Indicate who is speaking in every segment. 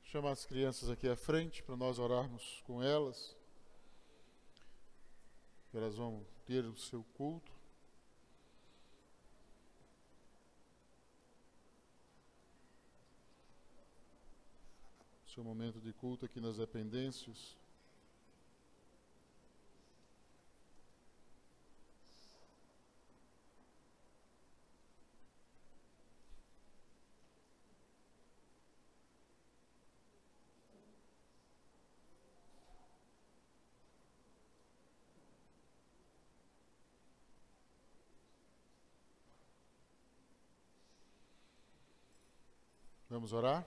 Speaker 1: chamar as crianças aqui à frente para nós orarmos com elas. Elas vão ter o seu culto. Seu momento de culto aqui nas dependências. Vamos orar?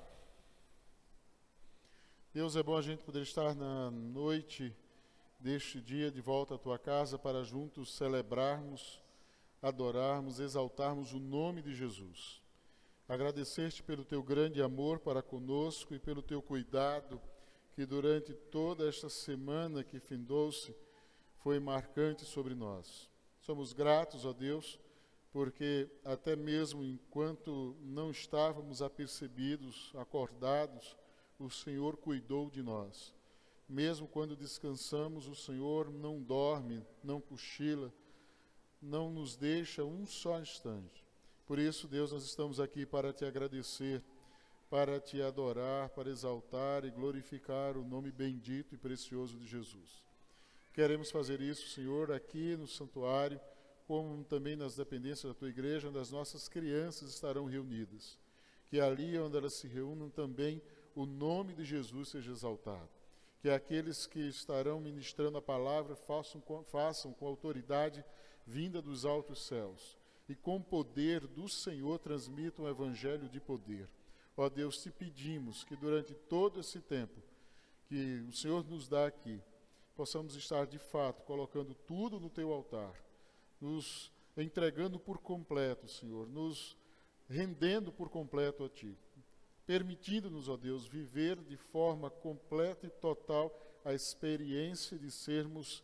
Speaker 1: Deus, é bom a gente poder estar na noite deste dia de volta à Tua casa para juntos celebrarmos, adorarmos, exaltarmos o nome de Jesus. Agradecer-te pelo Teu grande amor para conosco e pelo Teu cuidado que durante toda esta semana que findou-se foi marcante sobre nós. Somos gratos a Deus porque até mesmo enquanto não estávamos apercebidos, acordados, o Senhor cuidou de nós. Mesmo quando descansamos, o Senhor não dorme, não cochila, não nos deixa um só instante. Por isso, Deus, nós estamos aqui para Te agradecer, para Te adorar, para exaltar e glorificar o nome bendito e precioso de Jesus. Queremos fazer isso, Senhor, aqui no santuário, como também nas dependências da Tua igreja, onde as nossas crianças estarão reunidas. Que ali onde elas se reúnam também o nome de Jesus seja exaltado. Que aqueles que estarão ministrando a palavra façam com autoridade vinda dos altos céus e com poder do Senhor transmitam o evangelho de poder. Ó Deus, Te pedimos que durante todo esse tempo que o Senhor nos dá aqui, possamos estar de fato colocando tudo no Teu altar, nos entregando por completo, Senhor, nos rendendo por completo a Ti, permitindo-nos, ó Deus, viver de forma completa e total a experiência de sermos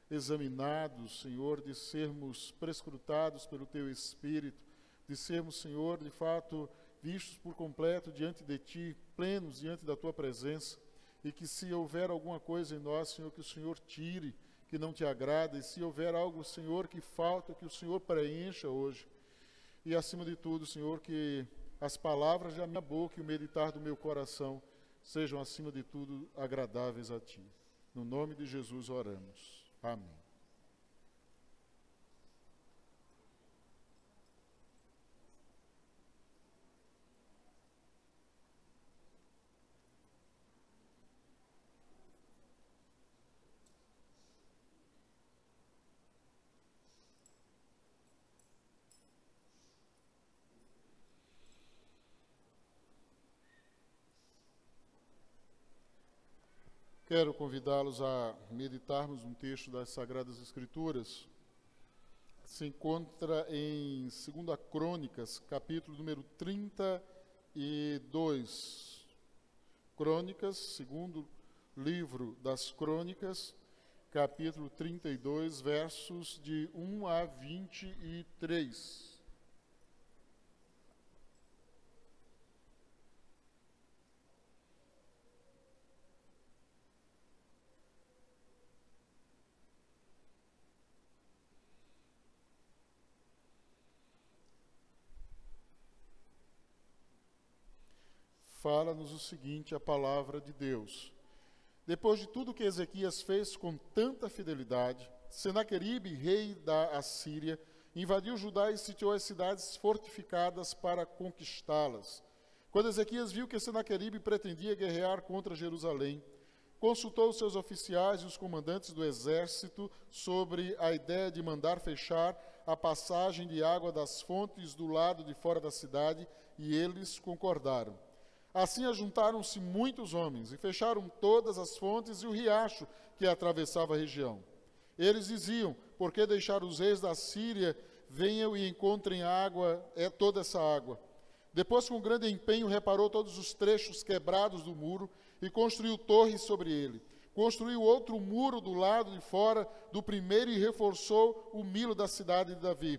Speaker 1: examinados, Senhor, de sermos prescrutados pelo Teu Espírito, de sermos, Senhor, de fato, vistos por completo diante de Ti, plenos diante da Tua presença, e que se houver alguma coisa em nós, Senhor, que o Senhor tire, que não Te agrada, e se houver algo, Senhor, que falta, que o Senhor preencha hoje. E acima de tudo, Senhor, que as palavras da minha boca e o meditar do meu coração sejam, acima de tudo, agradáveis a Ti. No nome de Jesus oramos. Amém. Quero convidá-los a meditarmos um texto das Sagradas Escrituras. Se encontra em 2 Crônicas, capítulo número 32. Crônicas, segundo livro das Crônicas, capítulo 32, versos de 1 a 23. Fala-nos o seguinte, a palavra de Deus. Depois de tudo que Ezequias fez com tanta fidelidade, Senaqueribe, rei da Assíria, invadiu Judá e sitiou as cidades fortificadas para conquistá-las. Quando Ezequias viu que Senaqueribe pretendia guerrear contra Jerusalém, consultou os seus oficiais e os comandantes do exército sobre a ideia de mandar fechar a passagem de água das fontes do lado de fora da cidade, e eles concordaram. Assim ajuntaram-se muitos homens e fecharam todas as fontes e o riacho que atravessava a região. Eles diziam, por que deixar os reis da Síria venham e encontrem água, toda essa água? Depois, com grande empenho, reparou todos os trechos quebrados do muro e construiu torres sobre ele. Construiu outro muro do lado de fora do primeiro e reforçou o milo da cidade de Davi.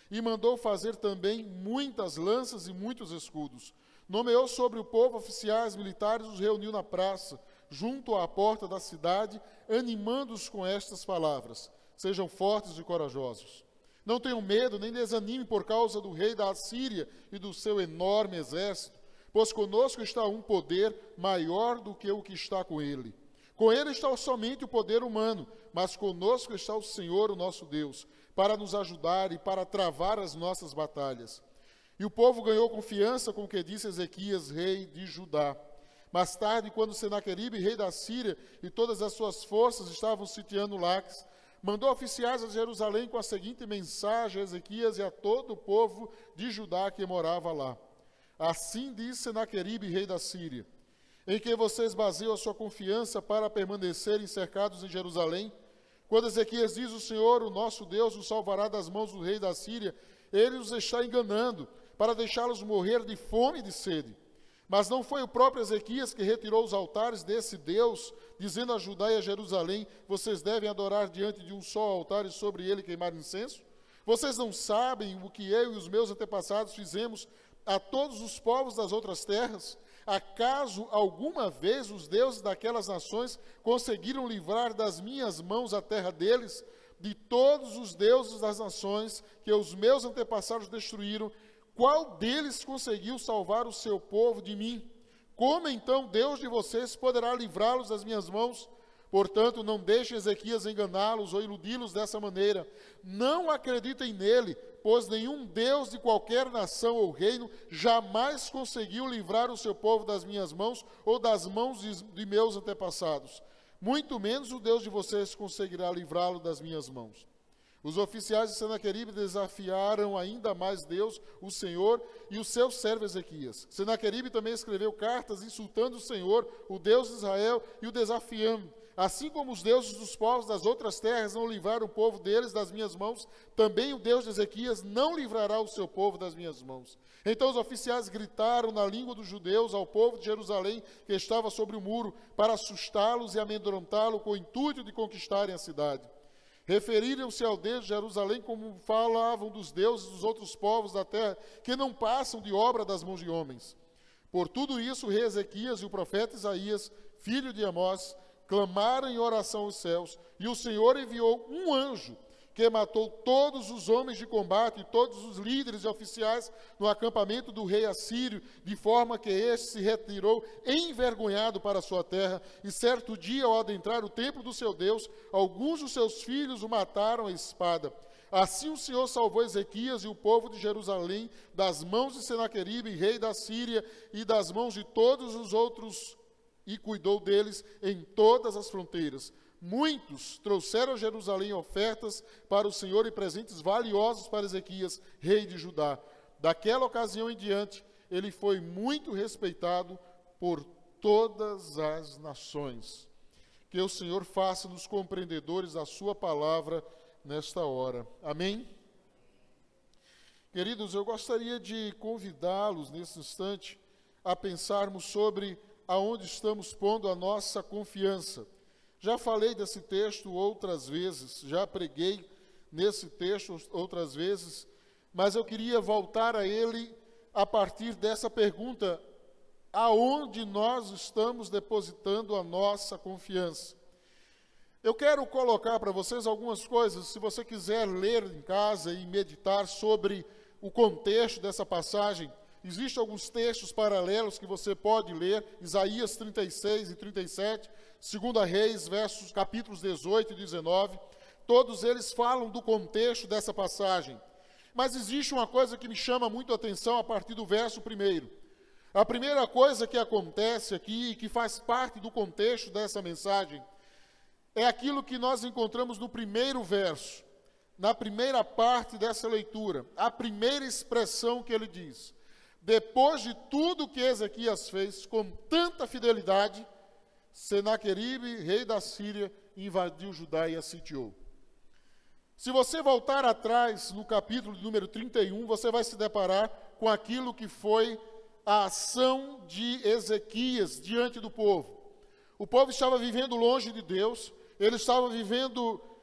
Speaker 1: e mandou fazer também muitas lanças e muitos escudos. Nomeou sobre o povo oficiais militares, os reuniu na praça, junto à porta da cidade, animando-os com estas palavras: sejam fortes e corajosos. Não tenham medo, nem desanimem por causa do rei da Assíria e do seu enorme exército, pois conosco está um poder maior do que o que está com ele. Com ele está somente o poder humano, mas conosco está o Senhor, o nosso Deus, para nos ajudar e para travar as nossas batalhas. E o povo ganhou confiança com o que disse Ezequias, rei de Judá. Mais tarde, quando Senaqueribe, rei da Síria, e todas as suas forças estavam sitiando Laques, mandou oficiais a Jerusalém com a seguinte mensagem a Ezequias e a todo o povo de Judá que morava lá. Assim diz Senaqueribe, rei da Síria: em que vocês baseiam a sua confiança para permanecerem cercados em Jerusalém? Quando Ezequias diz: o Senhor, o nosso Deus, os salvará das mãos do rei da Síria, ele os está enganando, para deixá-los morrer de fome e de sede. Mas não foi o próprio Ezequias que retirou os altares desse Deus, dizendo a Judá e a Jerusalém: vocês devem adorar diante de um só altar e sobre ele queimar incenso? Vocês não sabem o que eu e os meus antepassados fizemos a todos os povos das outras terras? Acaso alguma vez os deuses daquelas nações conseguiram livrar das minhas mãos a terra deles? De todos os deuses das nações que os meus antepassados destruíram, qual deles conseguiu salvar o seu povo de mim? Como então Deus de vocês poderá livrá-los das minhas mãos? Portanto, não deixem Ezequias enganá-los ou iludi-los dessa maneira. Não acreditem nele, pois nenhum Deus de qualquer nação ou reino jamais conseguiu livrar o seu povo das minhas mãos ou das mãos de meus antepassados. Muito menos o Deus de vocês conseguirá livrá-lo das minhas mãos. Os oficiais de Senaqueribe desafiaram ainda mais Deus, o Senhor, e o seu servo Ezequias. Senaqueribe também escreveu cartas insultando o Senhor, o Deus de Israel, e o desafiando. Assim como os deuses dos povos das outras terras não livraram o povo deles das minhas mãos, também o Deus de Ezequias não livrará o seu povo das minhas mãos. Então os oficiais gritaram na língua dos judeus ao povo de Jerusalém, que estava sobre o muro, para assustá-los e amedrontá-lo com o intuito de conquistarem a cidade. Referiram-se ao Deus de Jerusalém como falavam dos deuses dos outros povos da terra, que não passam de obra das mãos de homens. Por tudo isso, o rei Ezequias e o profeta Isaías, filho de Amós, clamaram em oração aos céus, e o Senhor enviou um anjo, que matou todos os homens de combate e todos os líderes e oficiais no acampamento do rei assírio, de forma que este se retirou envergonhado para a sua terra, e certo dia, ao adentrar o templo do seu Deus, alguns dos seus filhos o mataram à espada. Assim o Senhor salvou Ezequias e o povo de Jerusalém das mãos de Senaqueribe, rei da Síria, e das mãos de todos os outros, e cuidou deles em todas as fronteiras. Muitos trouxeram a Jerusalém ofertas para o Senhor e presentes valiosos para Ezequias, rei de Judá. Daquela ocasião em diante, ele foi muito respeitado por todas as nações. Que o Senhor faça-nos compreendedores da sua palavra nesta hora. Amém? Queridos, eu gostaria de convidá-los nesse instante a pensarmos sobre aonde estamos pondo a nossa confiança. Já falei desse texto outras vezes, já preguei nesse texto outras vezes, mas eu queria voltar a ele a partir dessa pergunta: aonde nós estamos depositando a nossa confiança? Eu quero colocar para vocês algumas coisas, se você quiser ler em casa e meditar sobre o contexto dessa passagem. Existem alguns textos paralelos que você pode ler, Isaías 36 e 37, 2 Reis, capítulos 18 e 19, todos eles falam do contexto dessa passagem. Mas existe uma coisa que me chama muito a atenção a partir do verso 1. A primeira coisa que acontece aqui e que faz parte do contexto dessa mensagem é aquilo que nós encontramos no primeiro verso, na primeira parte dessa leitura, a primeira expressão que ele diz: depois de tudo que Ezequias fez com tanta fidelidade, Senaqueribe, rei da Síria, invadiu Judá e a sitiou. Se você voltar atrás no capítulo de número 31, você vai se deparar com aquilo que foi a ação de Ezequias diante do povo. O povo estava vivendo longe de Deus, ele estava vivendo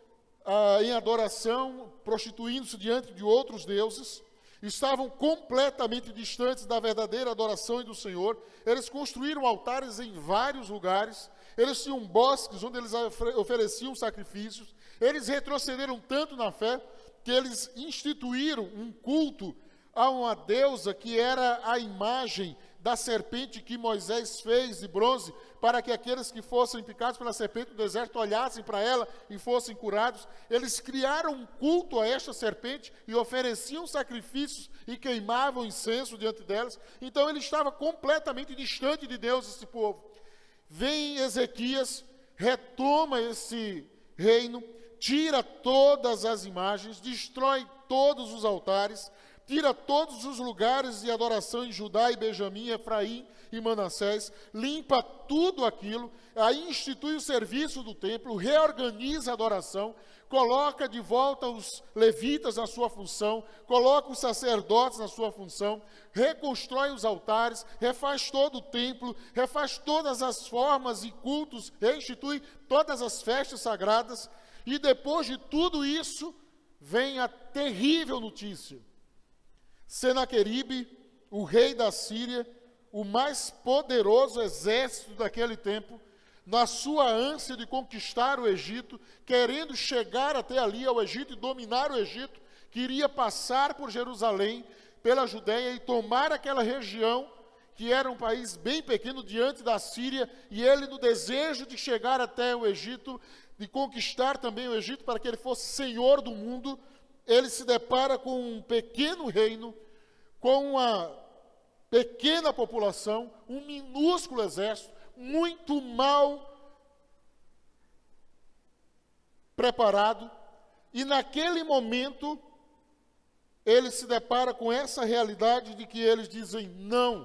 Speaker 1: em adoração, prostituindo-se diante de outros deuses, estavam completamente distantes da verdadeira adoração e do Senhor. Eles construíram altares em vários lugares, eles tinham bosques onde eles ofereciam sacrifícios. Eles retrocederam tanto na fé que eles instituíram um culto a uma deusa que era a imagem da serpente que Moisés fez de bronze, para que aqueles que fossem picados pela serpente do deserto olhassem para ela e fossem curados. Eles criaram um culto a esta serpente e ofereciam sacrifícios e queimavam incenso diante delas. Então ele estava completamente distante de Deus, esse povo. Vem Ezequias, retoma esse reino, tira todas as imagens, destrói todos os altares, tira todos os lugares de adoração em Judá e Benjamim, Efraim e Manassés, limpa tudo aquilo, aí institui o serviço do templo, reorganiza a adoração, coloca de volta os levitas na sua função, coloca os sacerdotes na sua função, reconstrói os altares, refaz todo o templo, refaz todas as formas e cultos, reinstitui todas as festas sagradas, e depois de tudo isso, vem a terrível notícia. Senaqueribe, o rei da Síria, o mais poderoso exército daquele tempo, na sua ânsia de conquistar o Egito, querendo chegar até ali ao Egito e dominar o Egito, queria passar por Jerusalém, pela Judéia e tomar aquela região, que era um país bem pequeno diante da Síria, e ele, no desejo de chegar até o Egito, de conquistar também o Egito para que ele fosse senhor do mundo, ele se depara com um pequeno reino, com uma pequena população, um minúsculo exército, muito mal preparado, e naquele momento ele se depara com essa realidade de que eles dizem: não,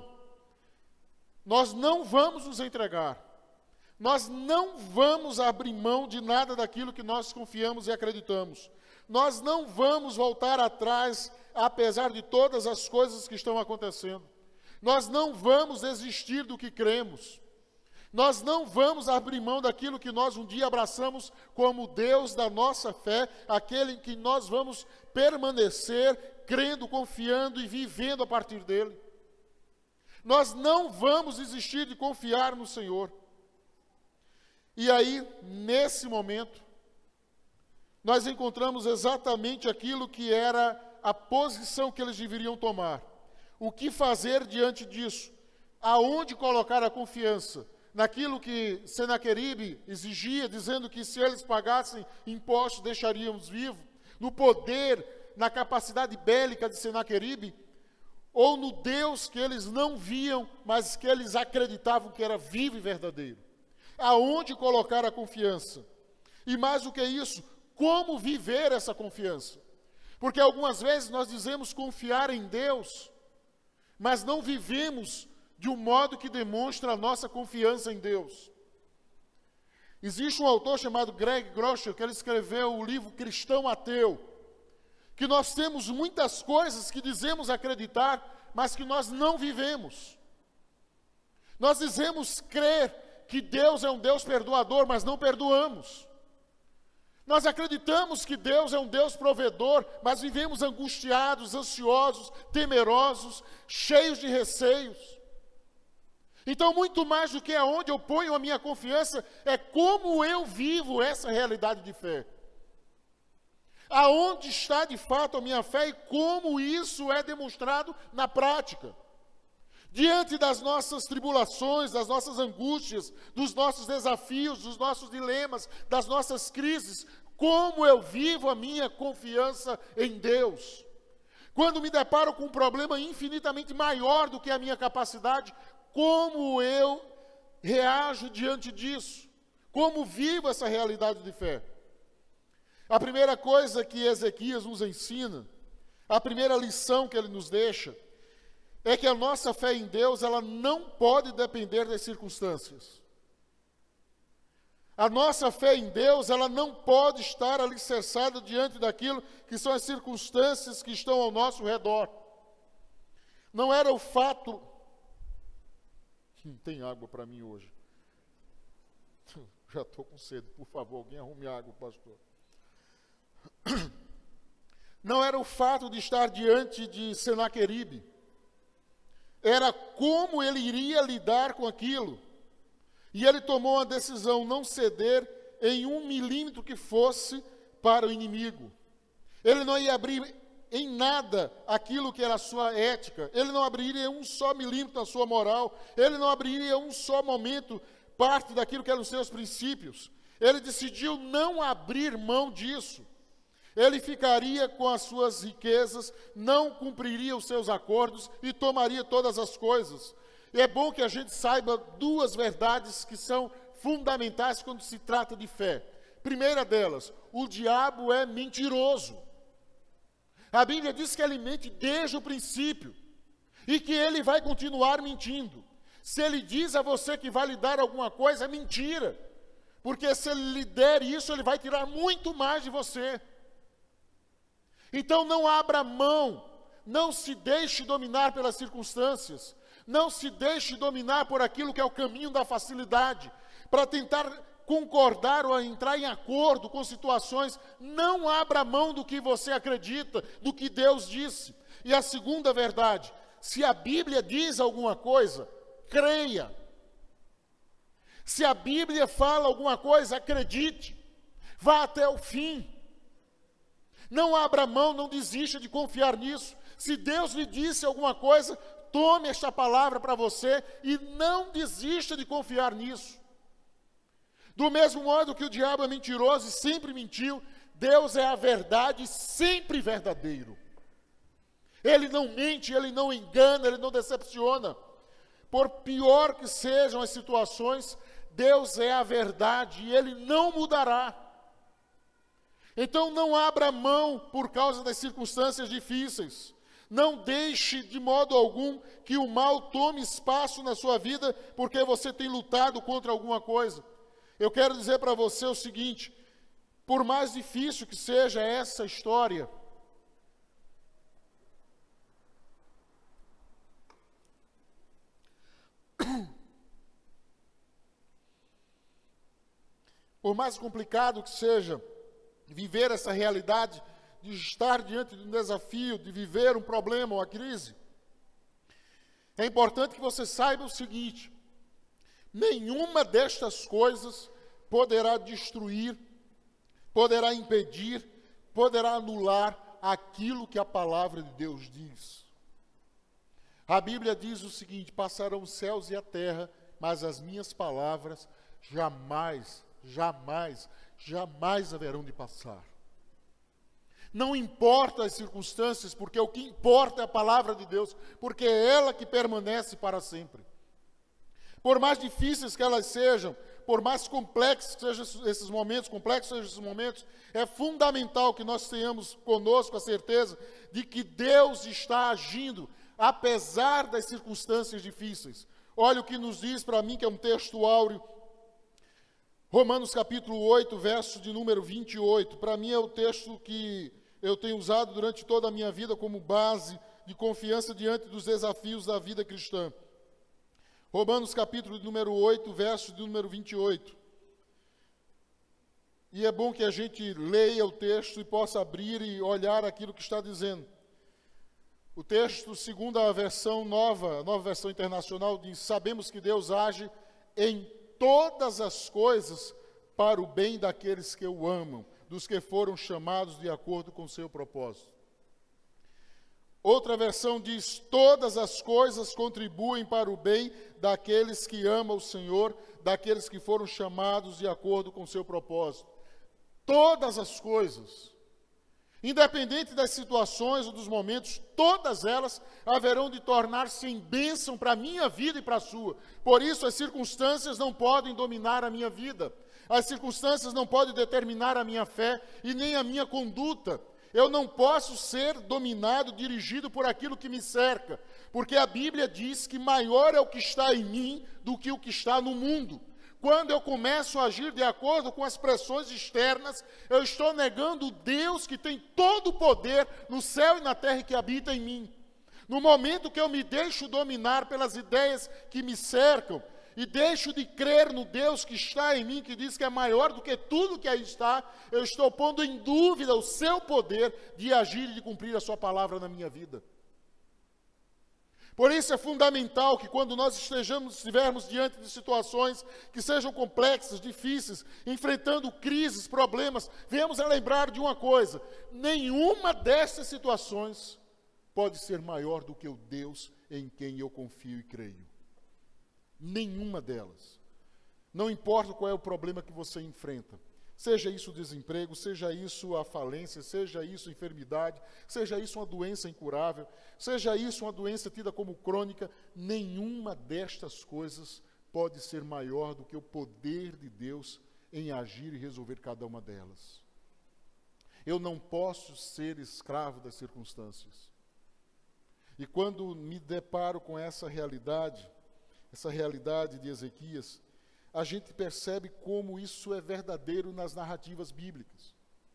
Speaker 1: nós não vamos nos entregar, nós não vamos abrir mão de nada daquilo que nós confiamos e acreditamos, nós não vamos voltar atrás, apesar de todas as coisas que estão acontecendo, nós não vamos desistir do que cremos, nós não vamos abrir mão daquilo que nós um dia abraçamos como Deus da nossa fé, aquele em que nós vamos permanecer crendo, confiando e vivendo a partir dele. Nós não vamos desistir de confiar no Senhor. E aí, nesse momento, nós encontramos exatamente aquilo que era a posição que eles deveriam tomar. O que fazer diante disso? Aonde colocar a confiança? Naquilo que Senaqueribe exigia, dizendo que se eles pagassem impostos, deixaríamos vivo? No poder, na capacidade bélica de Senaqueribe? Ou no Deus que eles não viam, mas que eles acreditavam que era vivo e verdadeiro? Aonde colocar a confiança? E mais do que isso, como viver essa confiança? Porque algumas vezes nós dizemos confiar em Deus, mas não vivemos de um modo que demonstra a nossa confiança em Deus. Existe um autor chamado Greg Groeschel, que ele escreveu o livro Cristão Ateu, que nós temos muitas coisas que dizemos acreditar, mas que nós não vivemos. Nós dizemos crer que Deus é um Deus perdoador, mas não perdoamos. Nós acreditamos que Deus é um Deus provedor, mas vivemos angustiados, ansiosos, temerosos, cheios de receios. Então, muito mais do que aonde eu ponho a minha confiança, é como eu vivo essa realidade de fé. Aonde está de fato a minha fé e como isso é demonstrado na prática. Diante das nossas tribulações, das nossas angústias, dos nossos desafios, dos nossos dilemas, das nossas crises, como eu vivo a minha confiança em Deus? Quando me deparo com um problema infinitamente maior do que a minha capacidade, como eu reajo diante disso? Como vivo essa realidade de fé? A primeira coisa que Ezequias nos ensina, a primeira lição que ele nos deixa, é que a nossa fé em Deus, ela não pode depender das circunstâncias. A nossa fé em Deus, ela não pode estar alicerçada diante daquilo que são as circunstâncias que estão ao nosso redor. Não era o fato... Tem água para mim hoje. Já estou com sede. Por favor, alguém arrume água, pastor. Não era o fato de estar diante de Senaqueribe, era como ele iria lidar com aquilo. E ele tomou a decisão não ceder em 1 milímetro que fosse para o inimigo. Ele não ia abrir em nada aquilo que era a sua ética, ele não abriria um só milímetro da sua moral, ele não abriria um só momento parte daquilo que eram os seus princípios. Ele decidiu não abrir mão disso. Ele ficaria com as suas riquezas, não cumpriria os seus acordos e tomaria todas as coisas. E é bom que a gente saiba duas verdades que são fundamentais quando se trata de fé. Primeira delas, o diabo é mentiroso. A Bíblia diz que ele mente desde o princípio e que ele vai continuar mentindo. Se ele diz a você que vai lhe dar alguma coisa, é mentira. Porque se ele lhe der isso, ele vai tirar muito mais de você. Então não abra mão, não se deixe dominar pelas circunstâncias, não se deixe dominar por aquilo que é o caminho da facilidade, para tentar concordar ou entrar em acordo com situações. Não abra mão do que você acredita, do que Deus disse. E a segunda verdade, se a Bíblia diz alguma coisa, creia. Se a Bíblia fala alguma coisa, acredite, vá até o fim. Não abra mão, não desista de confiar nisso. Se Deus lhe disse alguma coisa, tome esta palavra para você e não desista de confiar nisso. Do mesmo modo que o diabo é mentiroso e sempre mentiu, Deus é a verdade e sempre verdadeiro. Ele não mente, ele não engana, ele não decepciona. Por pior que sejam as situações, Deus é a verdade e ele não mudará. Então não abra mão por causa das circunstâncias difíceis. Não deixe de modo algum que o mal tome espaço na sua vida porque você tem lutado contra alguma coisa. Eu quero dizer para você o seguinte, por mais difícil que seja essa história, por mais complicado que seja viver essa realidade, de estar diante de um desafio, de viver um problema ou uma crise, é importante que você saiba o seguinte, nenhuma destas coisas poderá destruir, poderá impedir, poderá anular aquilo que a palavra de Deus diz. A Bíblia diz o seguinte, passarão os céus e a terra, mas as minhas palavras jamais, jamais, jamais haverão de passar. Não importa as circunstâncias, porque o que importa é a palavra de Deus, porque é ela que permanece para sempre. Por mais difíceis que elas sejam, por mais complexos que sejam esses momentos, é fundamental que nós tenhamos conosco a certeza de que Deus está agindo, apesar das circunstâncias difíceis. Olha o que nos diz para mim, que é um texto áureo, Romanos capítulo 8, verso de número 28, para mim é o texto que eu tenho usado durante toda a minha vida como base de confiança diante dos desafios da vida cristã. Romanos capítulo de número 8, verso de número 28. E é bom que a gente leia o texto e possa abrir e olhar aquilo que está dizendo. O texto, segundo a versão nova, a nova versão internacional, diz, sabemos que Deus age em todas as coisas para o bem daqueles que o amam, dos que foram chamados de acordo com o seu propósito. Outra versão diz, todas as coisas contribuem para o bem daqueles que amam o Senhor, daqueles que foram chamados de acordo com o seu propósito. Todas as coisas, independente das situações ou dos momentos, todas elas haverão de tornar-se em bênção para a minha vida e para a sua. Por isso, as circunstâncias não podem dominar a minha vida. As circunstâncias não podem determinar a minha fé e nem a minha conduta. Eu não posso ser dominado, dirigido por aquilo que me cerca, porque a Bíblia diz que maior é o que está em mim do que o que está no mundo. Quando eu começo a agir de acordo com as pressões externas, eu estou negando o Deus que tem todo o poder no céu e na terra e que habita em mim. No momento que eu me deixo dominar pelas ideias que me cercam, e deixo de crer no Deus que está em mim, que diz que é maior do que tudo que aí está, eu estou pondo em dúvida o seu poder de agir e de cumprir a sua palavra na minha vida. Por isso é fundamental que quando nós estivermos diante de situações que sejam complexas, difíceis, enfrentando crises, problemas, venhamos a lembrar de uma coisa: nenhuma dessas situações pode ser maior do que o Deus em quem eu confio e creio. Nenhuma delas. Não importa qual é o problema que você enfrenta. Seja isso o desemprego, seja isso a falência, seja isso a enfermidade, seja isso uma doença incurável, seja isso uma doença tida como crônica, nenhuma destas coisas pode ser maior do que o poder de Deus em agir e resolver cada uma delas. Eu não posso ser escravo das circunstâncias. E quando me deparo com essa realidade de Ezequias, a gente percebe como isso é verdadeiro nas narrativas bíblicas.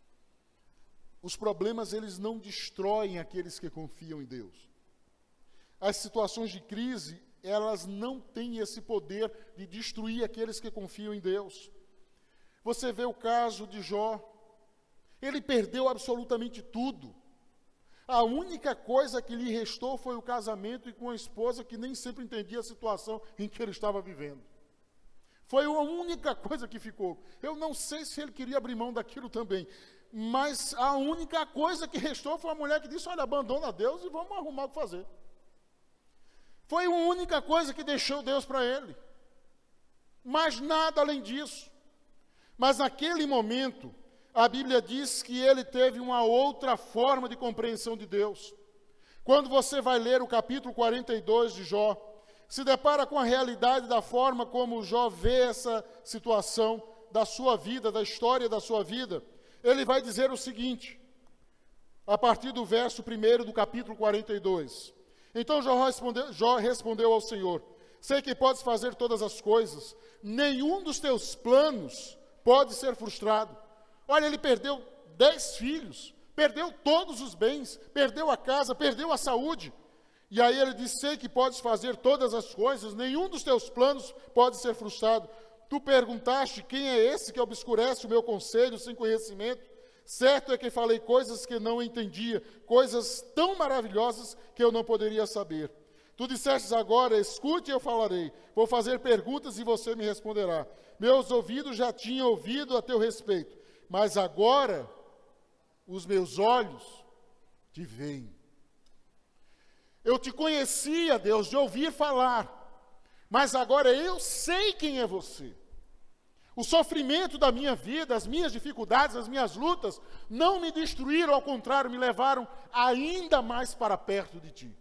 Speaker 1: Os problemas, eles não destroem aqueles que confiam em Deus. As situações de crise, elas não têm esse poder de destruir aqueles que confiam em Deus. Você vê o caso de Jó. Ele perdeu absolutamente tudo. A única coisa que lhe restou foi o casamento e com a esposa que nem sempre entendia a situação em que ele estava vivendo. Foi a única coisa que ficou. Eu não sei se ele queria abrir mão daquilo também, mas a única coisa que restou foi a mulher que disse: olha, abandona Deus e vamos arrumar o que fazer. Foi a única coisa que deixou Deus para ele. Mais nada além disso. Mas naquele momento, a Bíblia diz que ele teve uma outra forma de compreensão de Deus. Quando você vai ler o capítulo 42 de Jó, se depara com a realidade da forma como Jó vê essa situação da sua vida, da história da sua vida, ele vai dizer o seguinte, a partir do verso 1 do capítulo 42. Então Jó respondeu ao Senhor: sei que podes fazer todas as coisas, nenhum dos teus planos pode ser frustrado. Olha, ele perdeu 10 filhos, perdeu todos os bens, perdeu a casa, perdeu a saúde. E aí ele diz: sei que podes fazer todas as coisas, nenhum dos teus planos pode ser frustrado. Tu perguntaste: quem é esse que obscurece o meu conselho sem conhecimento? Certo é que falei coisas que não entendia, coisas tão maravilhosas que eu não poderia saber. Tu dissestes agora: escute e eu falarei. Vou fazer perguntas e você me responderá. Meus ouvidos já tinham ouvido a teu respeito, mas agora os meus olhos te veem. Eu te conhecia, Deus, de ouvir falar, mas agora eu sei quem é você. O sofrimento da minha vida, as minhas dificuldades, as minhas lutas, não me destruíram, ao contrário, me levaram ainda mais para perto de ti.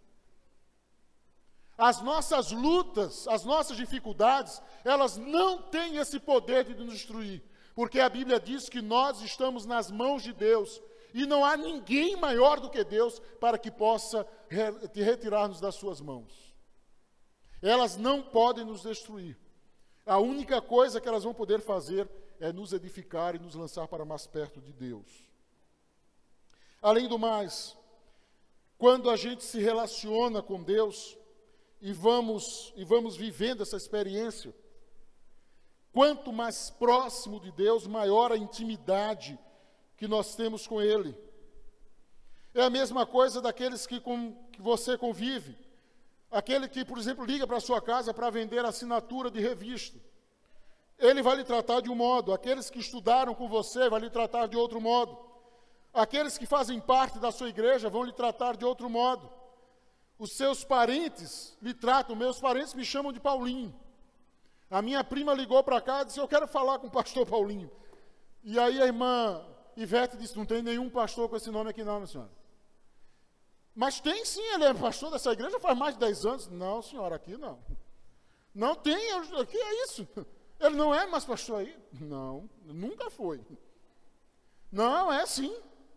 Speaker 1: As nossas lutas, as nossas dificuldades, elas não têm esse poder de nos destruir, porque a Bíblia diz que nós estamos nas mãos de Deus, e não há ninguém maior do que Deus para que possa retirar-nos das suas mãos. Elas não podem nos destruir. A única coisa que elas vão poder fazer é nos edificar e nos lançar para mais perto de Deus. Além do mais, quando a gente se relaciona com Deus e vamos vivendo essa experiência, quanto mais próximo de Deus, maior a intimidade que nós temos com Ele. É a mesma coisa daqueles que você convive. Aquele que, por exemplo, liga para a sua casa para vender assinatura de revista. Ele vai lhe tratar de um modo. Aqueles que estudaram com você vai lhe tratar de outro modo. Aqueles que fazem parte da sua igreja vão lhe tratar de outro modo. Os seus parentes lhe tratam. Meus parentes me chamam de Paulinho. A minha prima ligou para cá e disse: eu quero falar com o pastor Paulinho. E aí a irmã Ivete disse: não tem nenhum pastor com esse nome aqui não, minha senhora. Mas tem sim, ele é pastor dessa igreja faz mais de 10 anos. Não, senhora, aqui não. Não tem, aqui é isso. Ele não é mais pastor aí? Não, nunca foi. Não, é sim.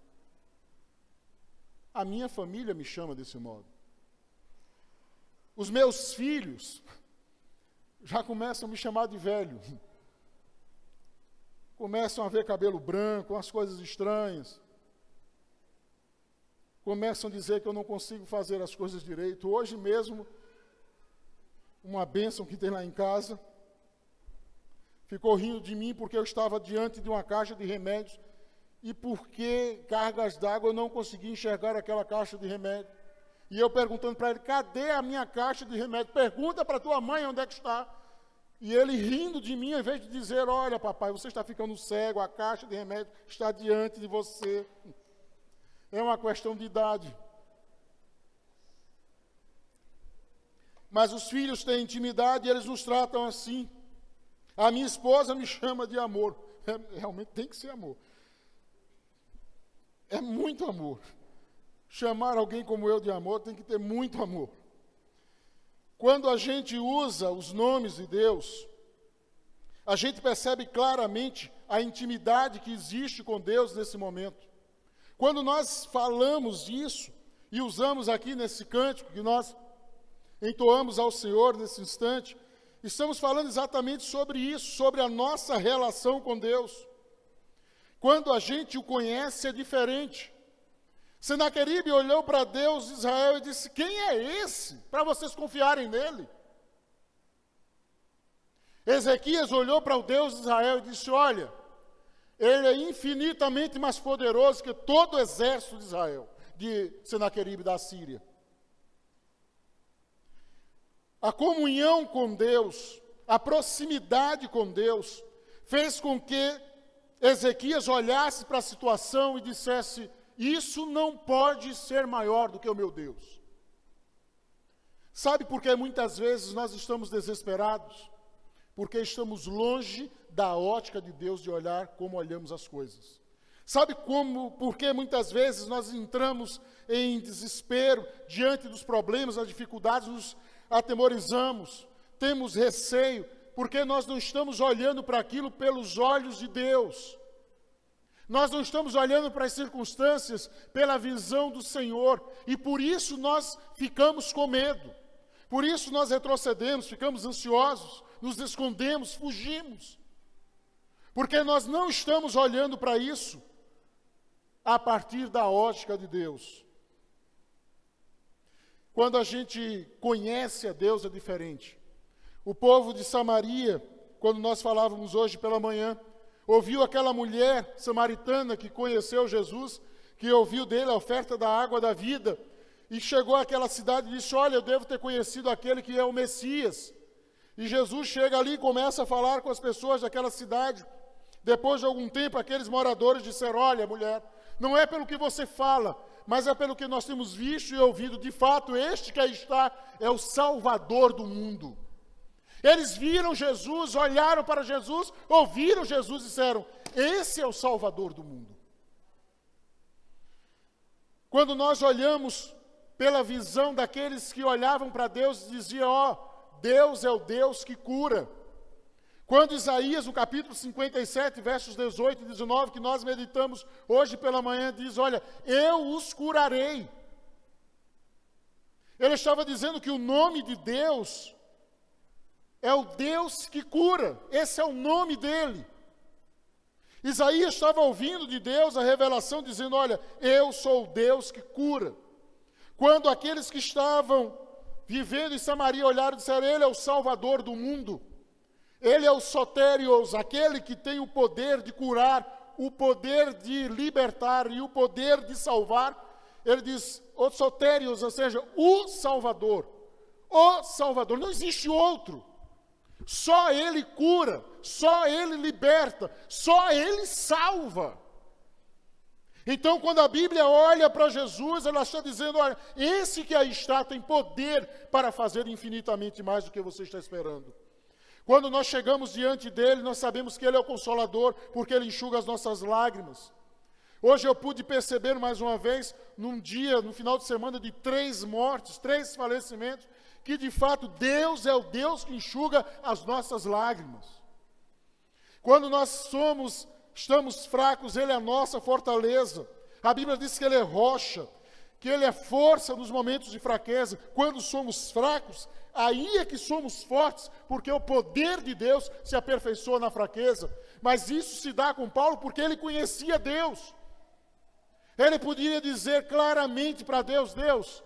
Speaker 1: A minha família me chama desse modo. Os meus filhos já começam a me chamar de velho. Começam a ver cabelo branco, umas coisas estranhas. Começam a dizer que eu não consigo fazer as coisas direito. Hoje mesmo, uma bênção que tem lá em casa, ficou rindo de mim porque eu estava diante de uma caixa de remédios e porque cargas d'água eu não conseguia enxergar aquela caixa de remédio. E eu perguntando para ele, cadê a minha caixa de remédio? Pergunta para tua mãe onde é que está. E ele rindo de mim, ao invés de dizer, olha papai, você está ficando cego, a caixa de remédio está diante de você. É uma questão de idade. Mas os filhos têm intimidade e eles nos tratam assim. A minha esposa me chama de amor. Realmente tem que ser amor. É muito amor. Chamar alguém como eu de amor tem que ter muito amor. Quando a gente usa os nomes de Deus, a gente percebe claramente a intimidade que existe com Deus nesse momento. Quando nós falamos isso e usamos aqui nesse cântico que nós entoamos ao Senhor nesse instante, estamos falando exatamente sobre isso, sobre a nossa relação com Deus. Quando a gente o conhece é diferente. Senaqueribe olhou para Deus de Israel e disse, quem é esse para vocês confiarem nele? Ezequias olhou para o Deus de Israel e disse, olha, ele é infinitamente mais poderoso que todo o exército de Israel, de Senaqueribe da Síria. A comunhão com Deus, a proximidade com Deus, fez com que Ezequias olhasse para a situação e dissesse, isso não pode ser maior do que o meu Deus. Sabe por que muitas vezes nós estamos desesperados? Porque estamos longe da ótica de Deus de olhar como olhamos as coisas. Sabe por que muitas vezes nós entramos em desespero diante dos problemas, das dificuldades, nos atemorizamos, temos receio, porque nós não estamos olhando para aquilo pelos olhos de Deus. Nós não estamos olhando para as circunstâncias pela visão do Senhor, e por isso nós ficamos com medo. Por isso nós retrocedemos, ficamos ansiosos, nos escondemos, fugimos. Porque nós não estamos olhando para isso a partir da ótica de Deus. Quando a gente conhece a Deus é diferente. O povo de Samaria, quando nós falávamos hoje pela manhã, ouviu aquela mulher samaritana que conheceu Jesus, que ouviu dele a oferta da água da vida, e chegou àquela cidade e disse, olha, eu devo ter conhecido aquele que é o Messias. E Jesus chega ali e começa a falar com as pessoas daquela cidade. Depois de algum tempo, aqueles moradores disseram, olha, mulher, não é pelo que você fala, mas é pelo que nós temos visto e ouvido. De fato, este que aí está é o Salvador do mundo. Eles viram Jesus, olharam para Jesus, ouviram Jesus e disseram, esse é o Salvador do mundo. Quando nós olhamos pela visão daqueles que olhavam para Deus e diziam, ó, Deus é o Deus que cura. Quando Isaías, no capítulo 57, versos 18 e 19, que nós meditamos hoje pela manhã, diz, olha, eu os curarei. Ele estava dizendo que o nome de Deus é o Deus que cura. Esse é o nome dele. Isaías estava ouvindo de Deus a revelação, dizendo, olha, eu sou o Deus que cura. Quando aqueles que estavam vivendo em Samaria olharam e disseram, ele é o Salvador do mundo. Ele é o Sotérios, aquele que tem o poder de curar, o poder de libertar e o poder de salvar. Ele diz, o Sotérios, ou seja, o Salvador. O Salvador, não existe outro. Só Ele cura, só Ele liberta, só Ele salva. Então, quando a Bíblia olha para Jesus, ela está dizendo, olha, esse que aí está tem poder para fazer infinitamente mais do que você está esperando. Quando nós chegamos diante dele, nós sabemos que ele é o Consolador, porque ele enxuga as nossas lágrimas. Hoje eu pude perceber mais uma vez, num dia, no final de semana, de 3 mortes, 3 falecimentos, que de fato Deus é o Deus que enxuga as nossas lágrimas. Quando nós estamos fracos, ele é a nossa fortaleza. A Bíblia diz que ele é rocha, que ele é força nos momentos de fraqueza. Quando somos fracos, aí é que somos fortes, porque o poder de Deus se aperfeiçoa na fraqueza. Mas isso se dá com Paulo porque ele conhecia Deus. Ele podia dizer claramente para Deus, Deus,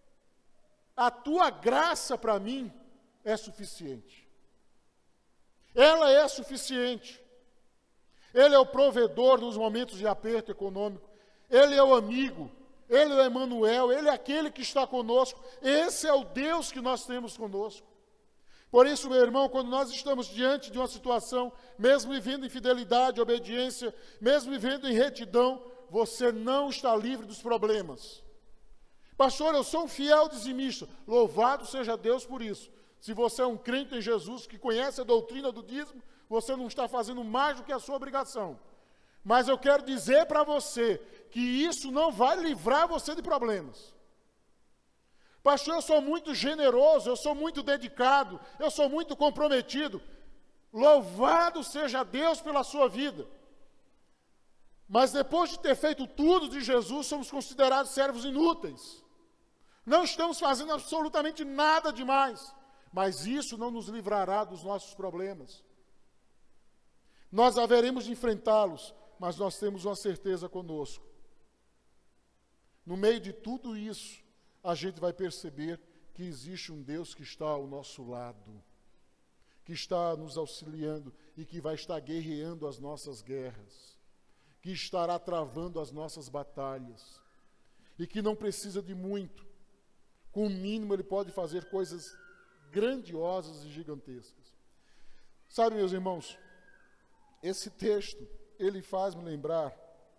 Speaker 1: a tua graça para mim é suficiente. Ela é suficiente. Ele é o provedor nos momentos de aperto econômico. Ele é o amigo. Ele é o Emanuel. Ele é aquele que está conosco. Esse é o Deus que nós temos conosco. Por isso, meu irmão, quando nós estamos diante de uma situação, mesmo vivendo em fidelidade, obediência, mesmo vivendo em retidão, você não está livre dos problemas. Pastor, eu sou um fiel dizimista. Louvado seja Deus por isso. Se você é um crente em Jesus, que conhece a doutrina do dízimo, você não está fazendo mais do que a sua obrigação. Mas eu quero dizer para você que isso não vai livrar você de problemas. Pastor, eu sou muito generoso, eu sou muito dedicado, eu sou muito comprometido. Louvado seja Deus pela sua vida. Mas depois de ter feito tudo de Jesus, somos considerados servos inúteis. Não estamos fazendo absolutamente nada demais. Mas isso não nos livrará dos nossos problemas. Nós haveremos de enfrentá-los, mas nós temos uma certeza conosco. No meio de tudo isso, a gente vai perceber que existe um Deus que está ao nosso lado, que está nos auxiliando e que vai estar guerreando as nossas guerras, que estará travando as nossas batalhas e que não precisa de muito. Com o mínimo ele pode fazer coisas grandiosas e gigantescas. Sabe, meus irmãos, esse texto, ele faz me lembrar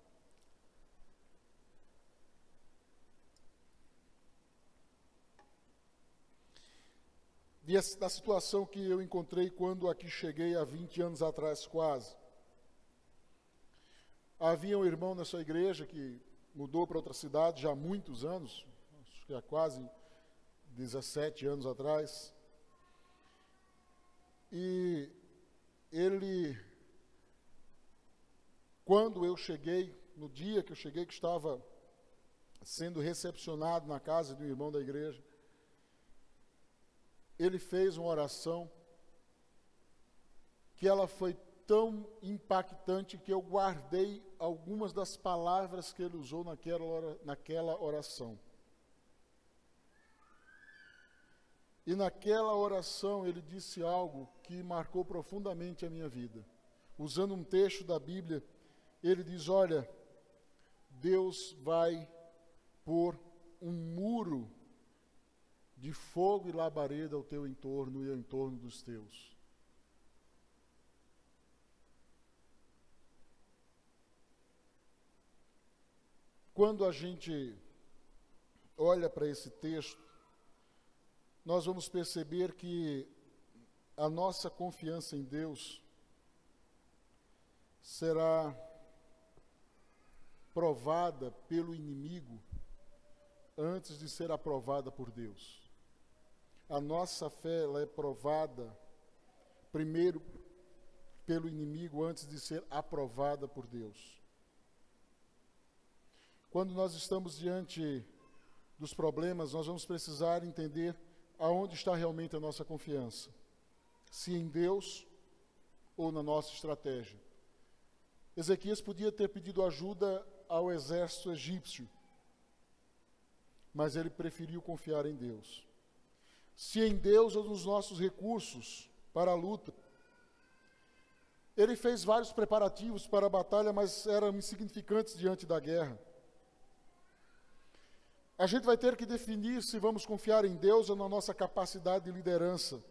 Speaker 1: da situação que eu encontrei quando aqui cheguei há 20 anos atrás, quase. Havia um irmão nessa igreja que mudou para outra cidade já há muitos anos, acho que há quase 17 anos atrás. E ele, quando eu cheguei, no dia que eu cheguei, que estava sendo recepcionado na casa de um irmão da igreja, ele fez uma oração que ela foi tão impactante que eu guardei algumas das palavras que ele usou naquela oração. E naquela oração ele disse algo que marcou profundamente a minha vida. Usando um texto da Bíblia, ele diz, olha, Deus vai pôr um muro de fogo e labareda ao teu entorno e ao entorno dos teus. Quando a gente olha para esse texto, nós vamos perceber que a nossa confiança em Deus será provada pelo inimigo antes de ser aprovada por Deus. A nossa fé ela é provada primeiro pelo inimigo antes de ser aprovada por Deus. Quando nós estamos diante dos problemas, nós vamos precisar entender aonde está realmente a nossa confiança. Se em Deus ou na nossa estratégia. Ezequias podia ter pedido ajuda ao exército egípcio, mas ele preferiu confiar em Deus. Se em Deus ou nos nossos recursos para a luta. Ele fez vários preparativos para a batalha, mas eram insignificantes diante da guerra. A gente vai ter que definir se vamos confiar em Deus ou na nossa capacidade de liderança.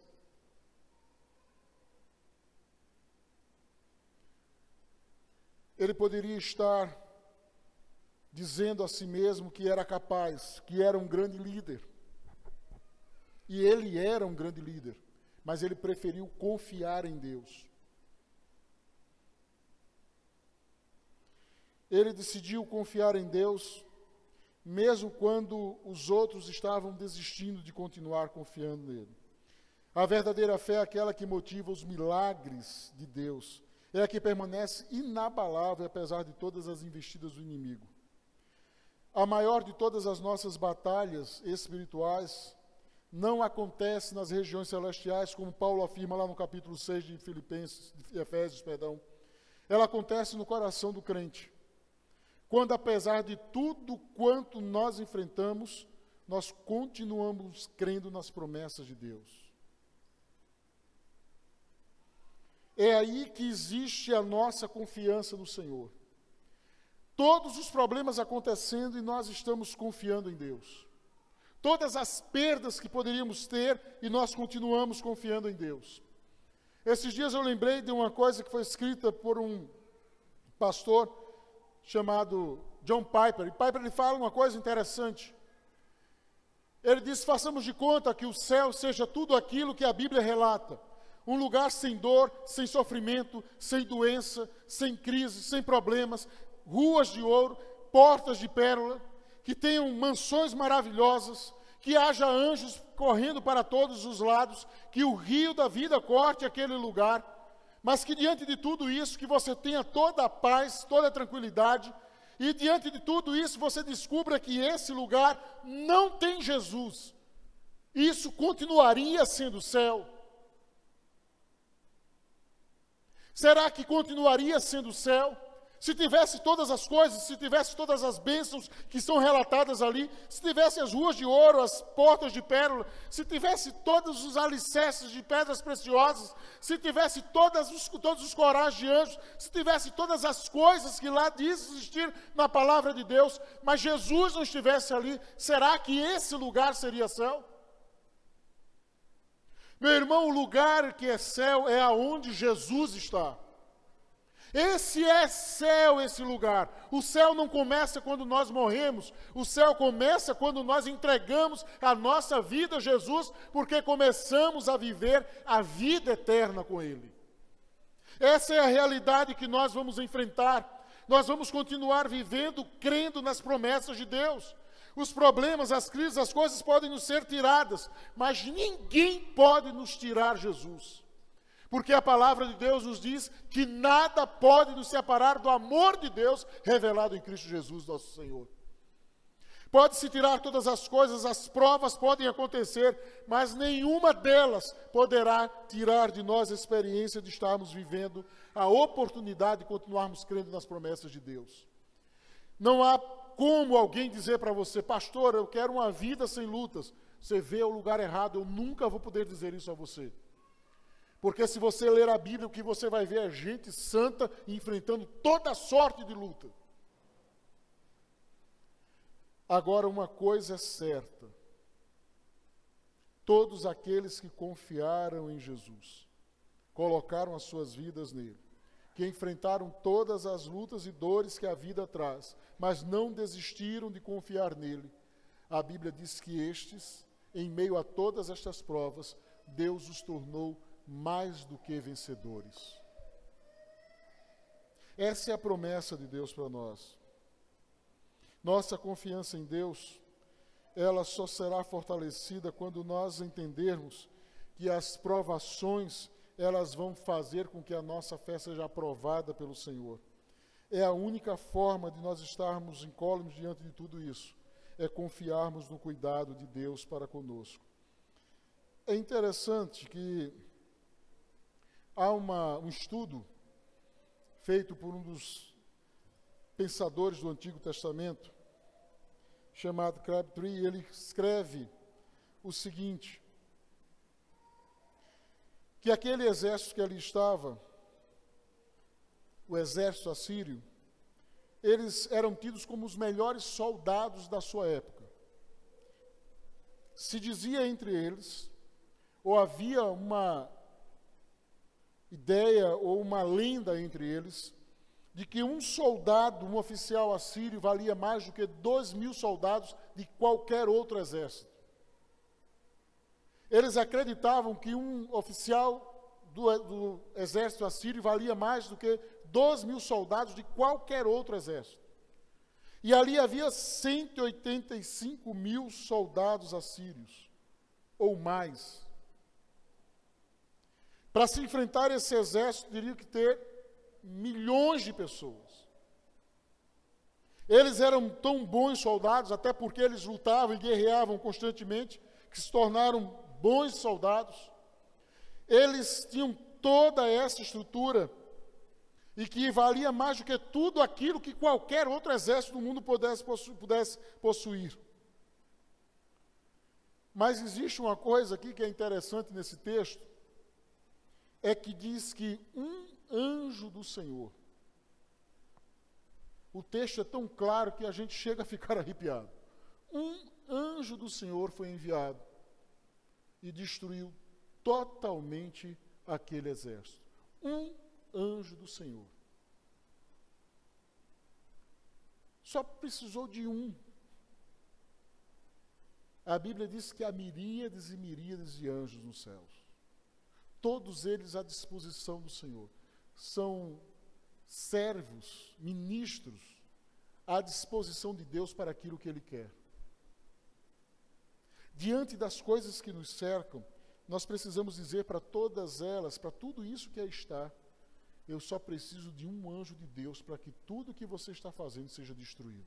Speaker 1: Ele poderia estar dizendo a si mesmo que era capaz, que era um grande líder. E ele era um grande líder, mas ele preferiu confiar em Deus. Ele decidiu confiar em Deus, mesmo quando os outros estavam desistindo de continuar confiando nele. A verdadeira fé é aquela que motiva os milagres de Deus. É a que permanece inabalável, apesar de todas as investidas do inimigo. A maior de todas as nossas batalhas espirituais não acontece nas regiões celestiais, como Paulo afirma lá no capítulo 6 de Efésios. Ela acontece no coração do crente. Quando, apesar de tudo quanto nós enfrentamos, nós continuamos crendo nas promessas de Deus. é aí que existe a nossa confiança no Senhor. Todos os problemas acontecendo e nós estamos confiando em Deus. Todas as perdas que poderíamos ter e nós continuamos confiando em Deus. Esses dias eu lembrei de uma coisa que foi escrita por um pastor chamado John Piper. E Piper ele fala uma coisa interessante. Ele diz: façamos de conta que o céu seja tudo aquilo que a Bíblia relata. Um lugar sem dor, sem sofrimento, sem doença, sem crise, sem problemas, ruas de ouro, portas de pérola, que tenham mansões maravilhosas, que haja anjos correndo para todos os lados, que o rio da vida corte aquele lugar, mas que diante de tudo isso, que você tenha toda a paz, toda a tranquilidade, e diante de tudo isso você descubra que esse lugar não tem Jesus. Isso continuaria sendo céu? Será que continuaria sendo céu? Se tivesse todas as coisas, se tivesse todas as bênçãos que são relatadas ali, se tivesse as ruas de ouro, as portas de pérola, se tivesse todos os alicerces de pedras preciosas, se tivesse todos os corais de anjos, se tivesse todas as coisas que lá diz existir na palavra de Deus, mas Jesus não estivesse ali, será que esse lugar seria céu? Meu irmão, o lugar que é céu é aonde Jesus está. Esse é céu, esse lugar. O céu não começa quando nós morremos. O céu começa quando nós entregamos a nossa vida a Jesus, porque começamos a viver a vida eterna com Ele. Essa é a realidade que nós vamos enfrentar. Nós vamos continuar vivendo, crendo nas promessas de Deus. Os problemas, as crises, as coisas podem nos ser tiradas, mas ninguém pode nos tirar Jesus. Porque a palavra de Deus nos diz que nada pode nos separar do amor de Deus revelado em Cristo Jesus, nosso Senhor. Pode-se tirar todas as coisas, as provas podem acontecer, mas nenhuma delas poderá tirar de nós a experiência de estarmos vivendo a oportunidade de continuarmos crendo nas promessas de Deus. Não há como alguém dizer para você: pastor, eu quero uma vida sem lutas. Você vê o lugar errado, eu nunca vou poder dizer isso a você. Porque se você ler a Bíblia, o que você vai ver é gente santa enfrentando toda sorte de luta. Agora, uma coisa é certa: todos aqueles que confiaram em Jesus, colocaram as suas vidas nele, que enfrentaram todas as lutas e dores que a vida traz, mas não desistiram de confiar nele, a Bíblia diz que estes, em meio a todas estas provas, Deus os tornou mais do que vencedores. Essa é a promessa de Deus para nós. Nossa confiança em Deus, ela só será fortalecida quando nós entendermos que as provações, elas vão fazer com que a nossa fé seja aprovada pelo Senhor. É a única forma de nós estarmos incólumes diante de tudo isso, é confiarmos no cuidado de Deus para conosco. É interessante que há um estudo feito por um dos pensadores do Antigo Testamento, chamado Crabtree. Ele escreve o seguinte: que aquele exército que ali estava, o exército assírio, eles eram tidos como os melhores soldados da sua época. Se dizia entre eles, ou havia uma ideia ou uma lenda entre eles, de que um soldado, um oficial assírio, valia mais do que 2.000 soldados de qualquer outro exército. Eles acreditavam que um oficial do exército assírio valia mais do que 2.000 soldados de qualquer outro exército. E ali havia 185.000 soldados assírios, ou mais. Para se enfrentar esse exército, teria que ter milhões de pessoas. Eles eram tão bons soldados, até porque eles lutavam e guerreavam constantemente, que se tornaram bons soldados. Eles tinham toda essa estrutura, e que valia mais do que tudo aquilo que qualquer outro exército do mundo pudesse possuir. Mas existe uma coisa aqui que é interessante nesse texto, é que diz que um anjo do Senhor. O texto é tão claro que a gente chega a ficar arrepiado. Um anjo do Senhor foi enviado e destruiu totalmente aquele exército. Um anjo do Senhor. Só precisou de um. A Bíblia diz que há miríades e miríades de anjos nos céus. Todos eles à disposição do Senhor. São servos, ministros, à disposição de Deus para aquilo que Ele quer. Diante das coisas que nos cercam, nós precisamos dizer para todas elas, para tudo isso que aí está, eu só preciso de um anjo de Deus para que tudo que você está fazendo seja destruído.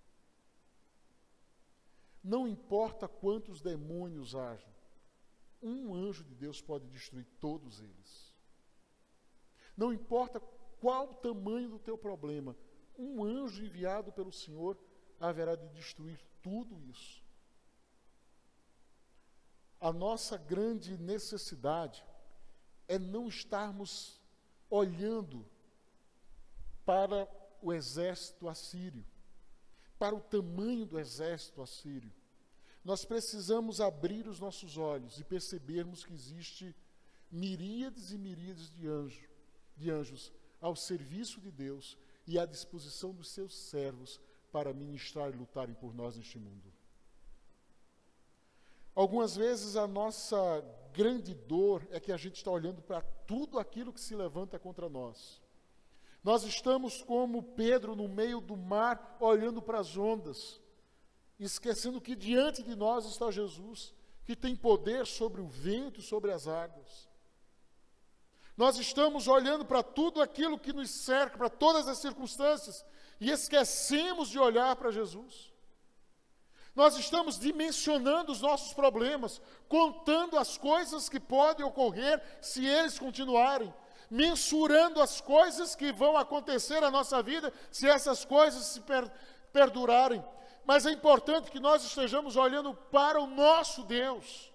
Speaker 1: Não importa quantos demônios hajam, um anjo de Deus pode destruir todos eles. Não importa qual o tamanho do teu problema, um anjo enviado pelo Senhor haverá de destruir tudo isso. A nossa grande necessidade é não estarmos olhando para o exército assírio, para o tamanho do exército assírio. Nós precisamos abrir os nossos olhos e percebermos que existe miríades e miríades de anjos ao serviço de Deus e à disposição dos seus servos para ministrar e lutarem por nós neste mundo. Algumas vezes a nossa grande dor é que a gente está olhando para tudo aquilo que se levanta contra nós. Nós estamos como Pedro no meio do mar, olhando para as ondas, esquecendo que diante de nós está Jesus, que tem poder sobre o vento e sobre as águas. Nós estamos olhando para tudo aquilo que nos cerca, para todas as circunstâncias, e esquecemos de olhar para Jesus. Nós estamos dimensionando os nossos problemas, contando as coisas que podem ocorrer se eles continuarem, mensurando as coisas que vão acontecer na nossa vida se essas coisas se perdurarem. Mas é importante que nós estejamos olhando para o nosso Deus.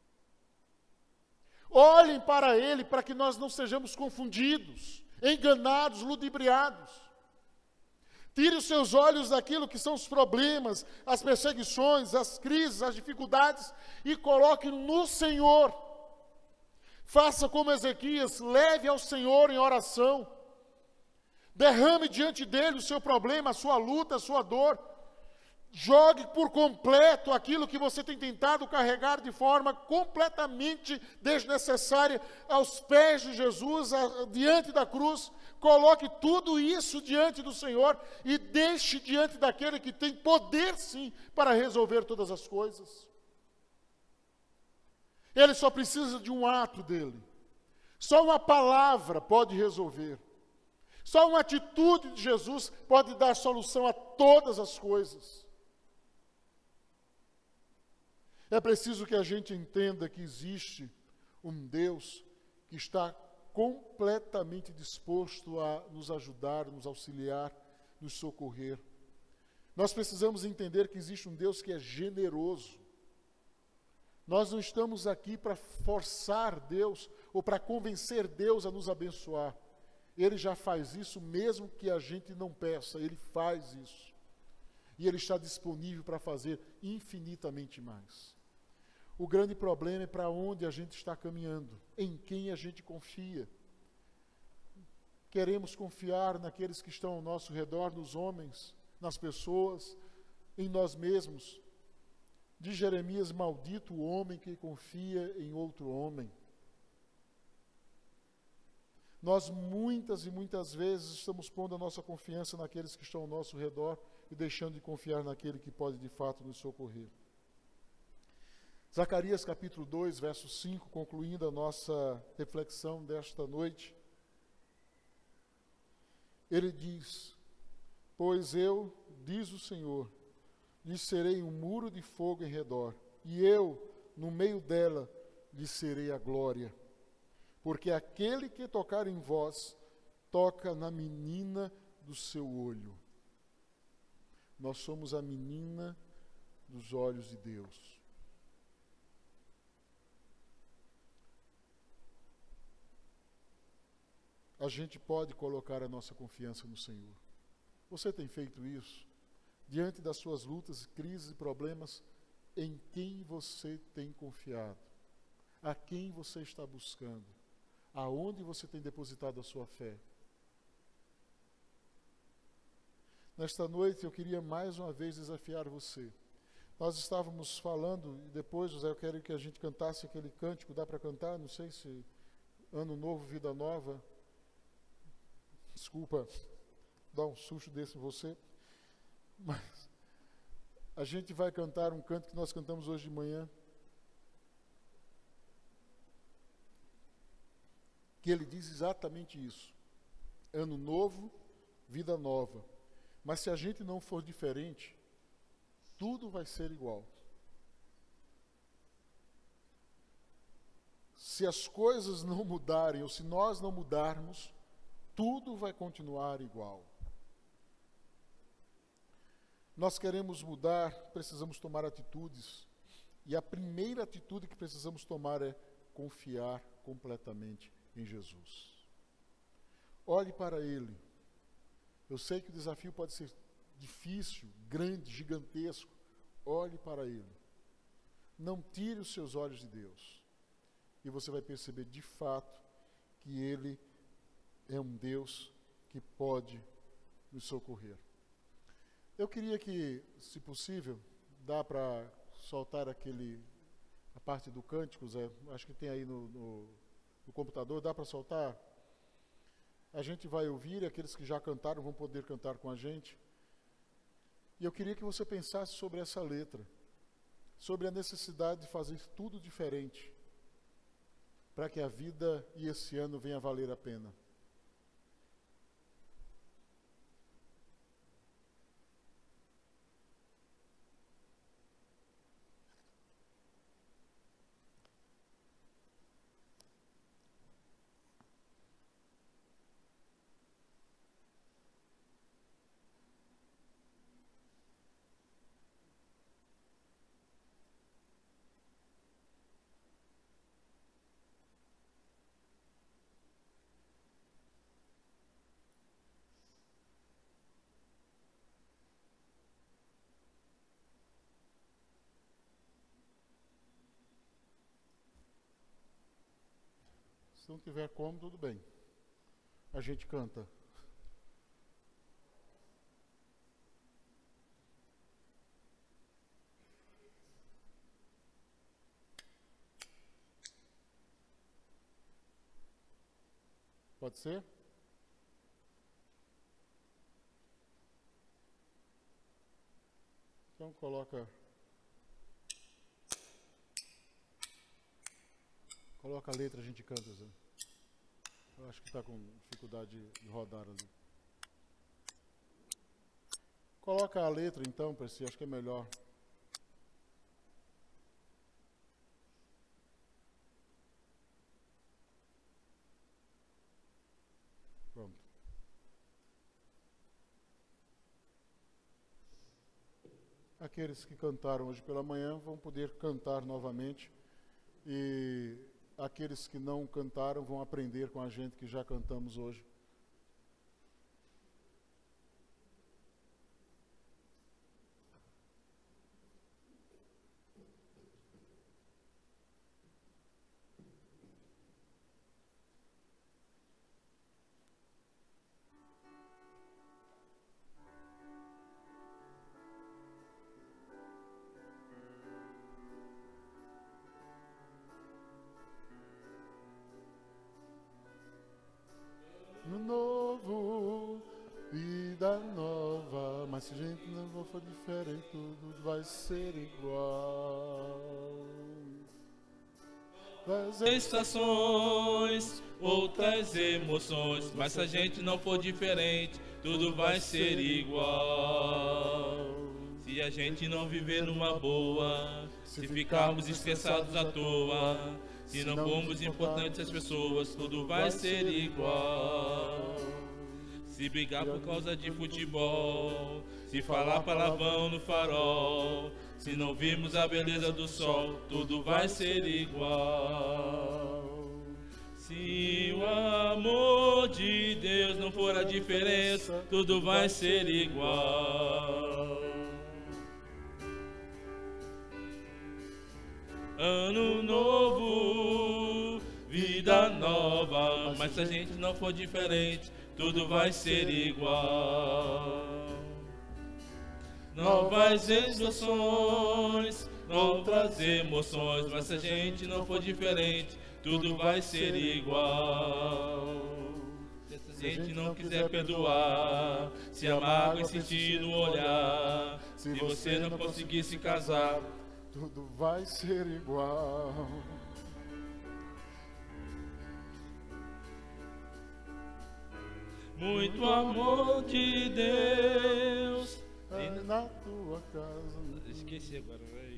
Speaker 1: Olhem para Ele, para que nós não sejamos confundidos, enganados, ludibriados. Tire os seus olhos daquilo que são os problemas, as perseguições, as crises, as dificuldades e coloque no Senhor. Faça como Ezequias, leve ao Senhor em oração. Derrame diante dele o seu problema, a sua luta, a sua dor. Jogue por completo aquilo que você tem tentado carregar de forma completamente desnecessária aos pés de Jesus, diante da cruz. Coloque tudo isso diante do Senhor e deixe diante daquele que tem poder, sim, para resolver todas as coisas. Ele só precisa de um ato dele. Só uma palavra pode resolver. Só uma atitude de Jesus pode dar solução a todas as coisas. É preciso que a gente entenda que existe um Deus que está completamente disposto a nos ajudar, nos auxiliar, nos socorrer. Nós precisamos entender que existe um Deus que é generoso. Nós não estamos aqui para forçar Deus ou para convencer Deus a nos abençoar. Ele já faz isso mesmo que a gente não peça, Ele faz isso. E Ele está disponível para fazer infinitamente mais. O grande problema é para onde a gente está caminhando, em quem a gente confia. Queremos confiar naqueles que estão ao nosso redor, nos homens, nas pessoas, em nós mesmos. Diz Jeremias, maldito o homem que confia em outro homem. Nós muitas e muitas vezes estamos pondo a nossa confiança naqueles que estão ao nosso redor e deixando de confiar naquele que pode de fato nos socorrer. Zacarias capítulo 2, verso 5, concluindo a nossa reflexão desta noite. Ele diz, pois eu, diz o Senhor, lhe serei um muro de fogo em redor, e eu, no meio dela, lhe serei a glória. Porque aquele que tocar em vós, toca na menina do seu olho. Nós somos a menina dos olhos de Deus. a gente pode colocar a nossa confiança no Senhor. Você tem feito isso? Diante das suas lutas, crises e problemas, em quem você tem confiado? A quem você está buscando? Aonde você tem depositado a sua fé? Nesta noite eu queria mais uma vez desafiar você. Nós estávamos falando, e depois, José, eu quero que a gente cantasse aquele cântico, dá para cantar? Não sei se Ano Novo, Vida Nova. Desculpa dar um susto desse em você, mas a gente vai cantar um canto que nós cantamos hoje de manhã, que ele diz exatamente isso. Ano novo, vida nova. Mas se a gente não for diferente, tudo vai ser igual. Se as coisas não mudarem, ou se nós não mudarmos, tudo vai continuar igual. Nós queremos mudar, precisamos tomar atitudes. E a primeira atitude que precisamos tomar é confiar completamente em Jesus. Olhe para Ele. Eu sei que o desafio pode ser difícil, grande, gigantesco. Olhe para Ele. Não tire os seus olhos de Deus. E você vai perceber de fato que Ele é um Deus que pode nos socorrer. Eu queria que, se possível, dá para soltar a parte do cântico, Zé? Acho que tem aí no computador, dá para soltar? A gente vai ouvir, aqueles que já cantaram vão poder cantar com a gente. E eu queria que você pensasse sobre essa letra, sobre a necessidade de fazer tudo diferente, para que a vida e esse ano venha valer a pena. Se não tiver como, tudo bem. A gente canta. Pode ser? Então coloca a letra, a gente canta, Zé. Eu acho que está com dificuldade de rodar ali. Coloca a letra então, Percy, acho que é melhor. Pronto. Aqueles que cantaram hoje pela manhã vão poder cantar novamente. E aqueles que não cantaram vão aprender com a gente que já cantamos hoje. Mas se a gente não for diferente, tudo vai ser igual.
Speaker 2: Estações, outras emoções, mas se a gente não for diferente, tudo vai ser igual. Se a gente não viver numa boa, se ficarmos estressados à toa, se não formos importantes às pessoas, tudo vai ser igual. Se brigar por causa de futebol, se falar palavrão no farol, se não virmos a beleza do sol, tudo vai ser igual. Se o amor de for a diferença, tudo vai ser igual. Ano novo, vida nova, mas se a gente não for diferente, tudo vai ser igual. Novas sensações, novas emoções, mas se a gente não for diferente, tudo vai ser igual. Se a gente não quiser perdoar, se a mágoa insistir no olhar, se você não conseguir se casar,
Speaker 1: tudo vai ser igual.
Speaker 2: Muito amor de Deus
Speaker 1: na tua casa.
Speaker 2: Esqueci agora.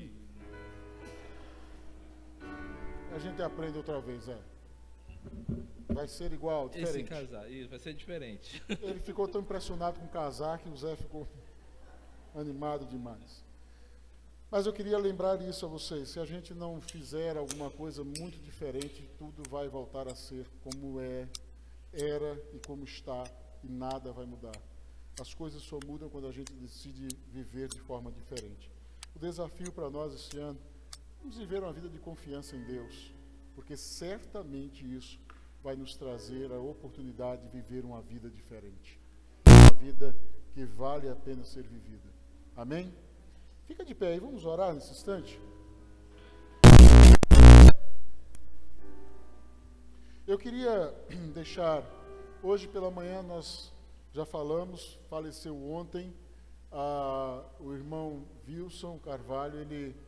Speaker 1: A gente aprende outra vez, Vai ser igual, diferente.
Speaker 2: Esse casar, isso, vai ser diferente.
Speaker 1: Ele ficou tão impressionado com o casar que o Zé ficou animado demais. Mas eu queria lembrar isso a vocês. Se a gente não fizer alguma coisa muito diferente, tudo vai voltar a ser como era e como está, e nada vai mudar. As coisas só mudam quando a gente decide viver de forma diferente. O desafio para nós esse ano, vamos viver uma vida de confiança em Deus, porque certamente isso vai nos trazer a oportunidade de viver uma vida diferente. Uma vida que vale a pena ser vivida. Amém? Fica de pé aí, vamos orar nesse instante? Eu queria deixar, hoje pela manhã nós já falamos, faleceu ontem, o irmão Wilson Carvalho, ele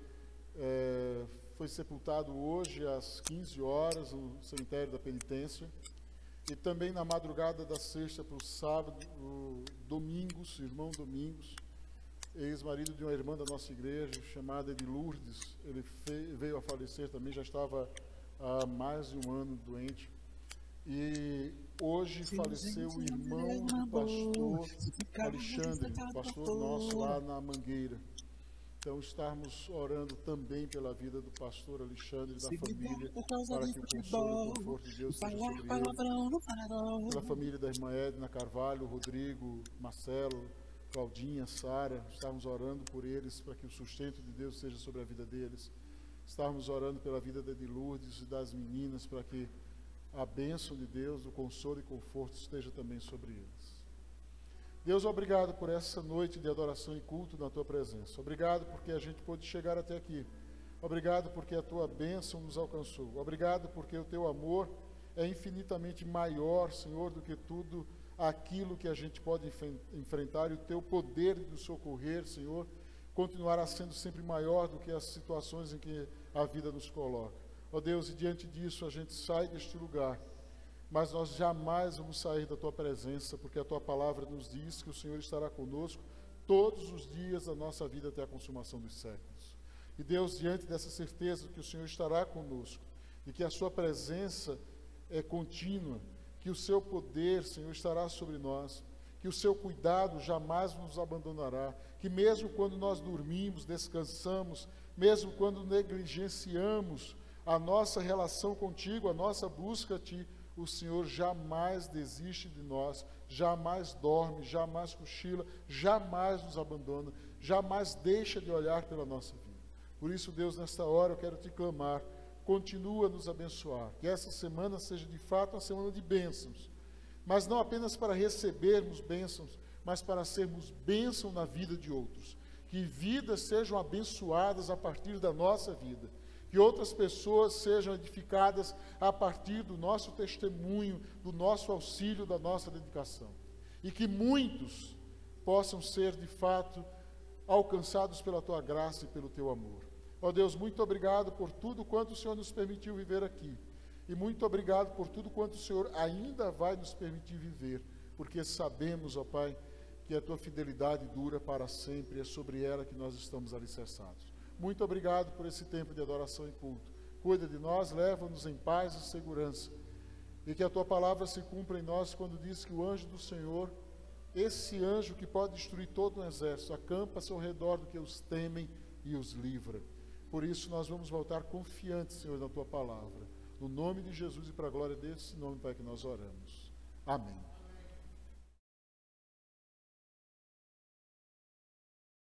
Speaker 1: foi sepultado hoje às 15 horas no cemitério da Penitência, e também na madrugada da sexta para o sábado, o Domingos, irmão Domingos, ex-marido de uma irmã da nossa igreja, chamada de Lourdes, ele veio a falecer também, já estava há mais de um ano doente. E hoje faleceu o irmão do pastor Alexandre, pastor nosso lá na Mangueira. Então, estarmos orando também pela vida do pastor Alexandre e da família, para que o consolo e o conforto de Deus seja sobre ele. Pela família da irmã Edna Carvalho, Rodrigo, Marcelo, Claudinha, Sara, estamos orando por eles, para que o sustento de Deus seja sobre a vida deles. Estamos orando pela vida de Lourdes e das meninas, para que a bênção de Deus, o consolo e conforto esteja também sobre eles. Deus, obrigado por essa noite de adoração e culto na Tua presença. Obrigado porque a gente pôde chegar até aqui. Obrigado porque a Tua bênção nos alcançou. Obrigado porque o Teu amor é infinitamente maior, Senhor, do que tudo aquilo que a gente pode enfrentar, e o Teu poder de nos socorrer, Senhor, continuará sendo sempre maior do que as situações em que a vida nos coloca. Ó Deus, e diante disso a gente sai deste lugar, mas nós jamais vamos sair da Tua presença, porque a Tua palavra nos diz que o Senhor estará conosco todos os dias da nossa vida até a consumação dos séculos. E Deus, diante dessa certeza que o Senhor estará conosco, e que a Sua presença é contínua, que o Seu poder, Senhor, estará sobre nós, que o Seu cuidado jamais nos abandonará, que mesmo quando nós dormimos, descansamos, mesmo quando negligenciamos a nossa relação contigo, a nossa busca a Ti, o Senhor jamais desiste de nós, jamais dorme, jamais cochila, jamais nos abandona, jamais deixa de olhar pela nossa vida. Por isso, Deus, nesta hora eu quero Te clamar, continua a nos abençoar, que essa semana seja de fato uma semana de bênçãos, mas não apenas para recebermos bênçãos, mas para sermos bênção na vida de outros, que vidas sejam abençoadas a partir da nossa vida, que outras pessoas sejam edificadas a partir do nosso testemunho, do nosso auxílio, da nossa dedicação. E que muitos possam ser, de fato, alcançados pela Tua graça e pelo Teu amor. Ó Deus, muito obrigado por tudo quanto o Senhor nos permitiu viver aqui. E muito obrigado por tudo quanto o Senhor ainda vai nos permitir viver. Porque sabemos, ó Pai, que a Tua fidelidade dura para sempre. É sobre ela que nós estamos alicerçados. Muito obrigado por esse tempo de adoração e culto. Cuida de nós, leva-nos em paz e segurança. E que a Tua palavra se cumpra em nós quando diz que o anjo do Senhor, esse anjo que pode destruir todo um exército, acampa-se ao redor do que os temem e os livra. Por isso nós vamos voltar confiantes, Senhor, na Tua palavra. No nome de Jesus e para a glória desse nome, Pai, que nós oramos. Amém.